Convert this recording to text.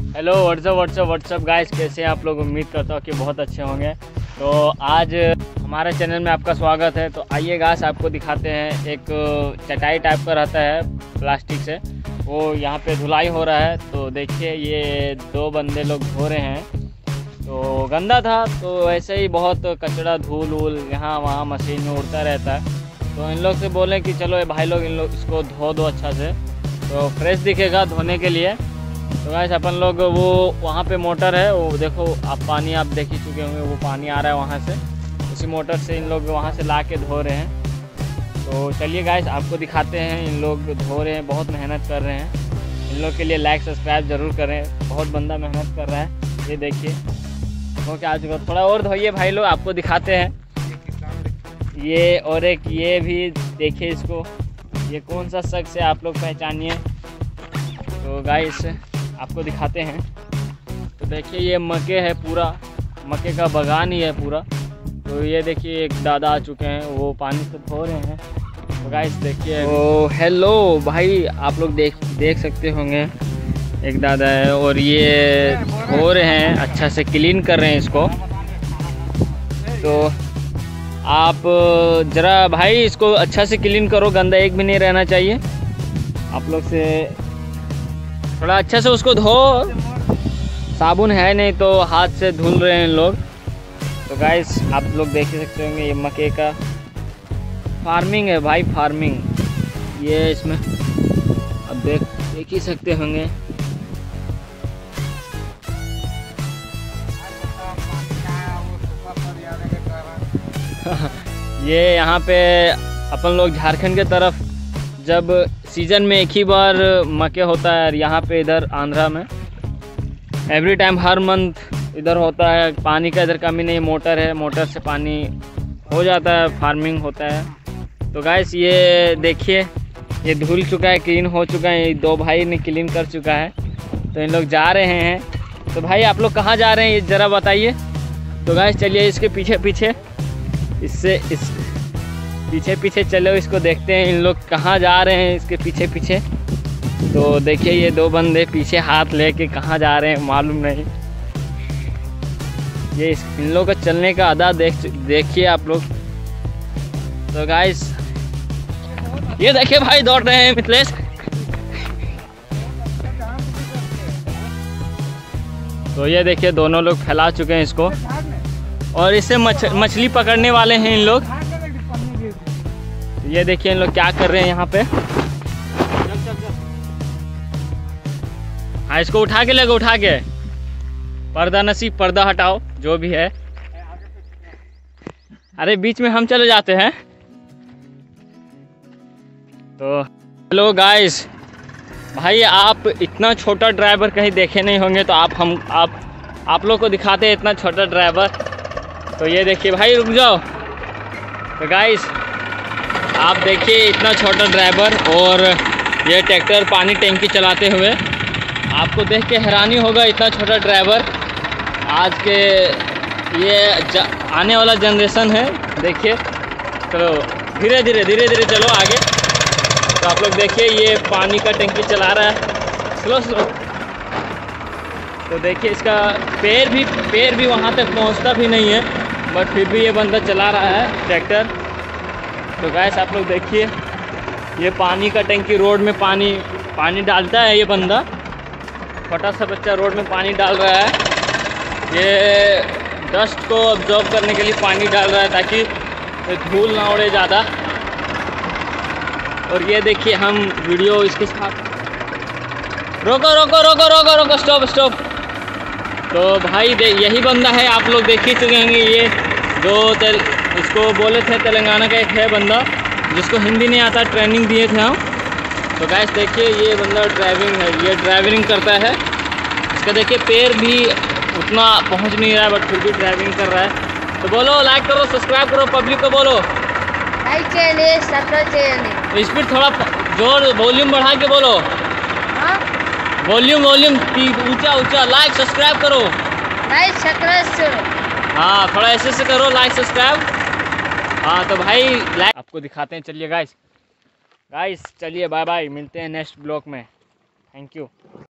Hello what's up guys, कैसे हैं आप लोग। उम्मीद करता हूँ कि बहुत अच्छे होंगे। तो आज हमारे चैनल में आपका स्वागत है। तो आइए गाइस, आपको दिखाते हैं। एक चटाई टाइप का रहता है प्लास्टिक से, वो यहाँ पे धुलाई हो रहा है। तो देखिए, ये दो बंदे लोग धो रहे हैं। तो गंदा था, तो ऐसे ही बहुत कचरा धूल वूल यहाँ वहाँ मशीन में उड़ता रहता है। तो इन लोग से बोले कि चलो भाई लोग, इन लोग इसको धो दो अच्छा से, तो फ्रेश दिखेगा धोने के लिए। तो गाइस, अपन लोग वो वहाँ पे मोटर है, वो देखो आप, पानी आप देख ही चुके होंगे, वो पानी आ रहा है वहाँ से। उसी मोटर से इन लोग वहाँ से ला के धो रहे हैं। तो चलिए गाइस, आपको दिखाते हैं। इन लोग धो रहे हैं, बहुत मेहनत कर रहे हैं। इन लोग के लिए लाइक सब्सक्राइब ज़रूर करें, बहुत बंदा मेहनत कर रहा है। ये देखिए, हो क्या आ चुका। थोड़ा और धोइए भाई लोग, आपको दिखाते हैं। ये और एक ये भी देखिए इसको, ये कौन सा शख्स है आप लोग पहचानिए। तो गाइस, आपको दिखाते हैं। तो देखिए, ये मक्के है, पूरा मक्के का बागान ही है पूरा। तो ये देखिए, एक दादा आ चुके हैं, वो पानी से धो रहे हैं। तो गाइस देखिए, ओ हेलो भाई, आप लोग देख सकते होंगे, एक दादा है और ये धो रहे हैं, अच्छा से क्लीन कर रहे हैं इसको। तो आप ज़रा भाई इसको अच्छा से क्लीन करो, गंदा एक भी नहीं रहना चाहिए। आप लोग से थोड़ा अच्छा से उसको धो, साबुन है नहीं तो हाथ से धुल रहे हैं लोग। तो गाइस, आप लोग देख सकते होंगे, ये मक्के का फार्मिंग है भाई, फार्मिंग। ये इसमें अब देख ही सकते होंगे। ये यहाँ पे अपन लोग झारखंड के तरफ जब सीज़न में एक ही बार मक्के होता है, यहाँ पे इधर आंध्रा में एवरी टाइम हर मंथ इधर होता है। पानी का इधर कमी नहीं, मोटर है, मोटर से पानी हो जाता है, फार्मिंग होता है। तो गाइस, ये देखिए, ये धुल चुका है, क्लीन हो चुका है, ये दो भाई ने क्लीन कर चुका है। तो इन लोग जा रहे हैं। तो भाई आप लोग कहाँ जा रहे हैं, ये ज़रा बताइए। तो गाइस चलिए, इसके पीछे पीछे पीछे चलो, इसको देखते हैं इन लोग कहाँ जा रहे हैं, इसके पीछे पीछे। तो देखिए, ये दो बंदे पीछे हाथ लेके कहाँ जा रहे हैं मालूम नहीं। ये इन लोग का चलने का अदा देखिए आप लोग। तो गाइस, ये देखिए भाई, दौड़ रहे हैं मिथिलेश। तो ये देखिए, दोनों लोग फैला चुके हैं इसको, और इससे मछली पकड़ने वाले हैं इन लोग। ये देखिए, इन लोग क्या कर रहे हैं यहाँ पे। हाँ, इसको उठा के लेगा, उठा के। पर्दा नसीब, पर्दा हटाओ, जो भी है। अरे बीच में हम चले जाते हैं। तो हेलो गाइस, भाई आप इतना छोटा ड्राइवर कहीं देखे नहीं होंगे, तो आप लोग को दिखाते हैं इतना छोटा ड्राइवर। तो ये देखिए भाई, रुक जाओ। तो गाइस, आप देखिए इतना छोटा ड्राइवर, और ये ट्रैक्टर पानी टैंकी चलाते हुए। आपको देख के हैरानी होगा, इतना छोटा ड्राइवर। आज के ये आने वाला जनरेशन है, देखिए। चलो धीरे धीरे चलो आगे। तो आप लोग देखिए, ये पानी का टैंकी चला रहा है, स्लो। तो देखिए, इसका पैर भी वहाँ तक पहुँचता भी नहीं है, बट फिर भी ये बंदा चला रहा है ट्रैक्टर। तो गाइस, आप लोग देखिए, ये पानी का टैंकी, रोड में पानी डालता है ये बंदा। छोटा सा बच्चा रोड में पानी डाल रहा है। ये डस्ट को ऑब्जॉर्व करने के लिए पानी डाल रहा है, ताकि धूल ना उड़े ज़्यादा। और ये देखिए, हम वीडियो इसके साथ रोको, स्टॉप। तो भाई यही बंदा है, आप लोग देख ही चुके होंगे। ये जो इसको बोले थे, तेलंगाना का एक है बंदा, जिसको हिंदी नहीं आता, ट्रेनिंग दिए थे हम। तो गाइस देखिए, ये बंदा ये ड्राइविंग करता है। इसका देखिए, पैर भी उतना पहुंच नहीं रहा है, बट फिर भी ड्राइविंग कर रहा है। तो बोलो, लाइक करो, सब्सक्राइब करो, पब्लिक को बोलो लाइक चाहिए, सब्सक्राइब चाहिए। स्पीड थोड़ा जोर, वॉल्यूम बढ़ा के बोलो। वॉल्यूम ऊंचा, लाइक सब्सक्राइब करो, लाइक सब्सक्राइब। हाँ, थोड़ा ऐसे से करो, लाइक सब्सक्राइब। हाँ तो भाई, लाइक आपको दिखाते हैं। चलिए गाइस, चलिए बाय बाय, मिलते हैं नेक्स्ट ब्लॉग में। Thank you.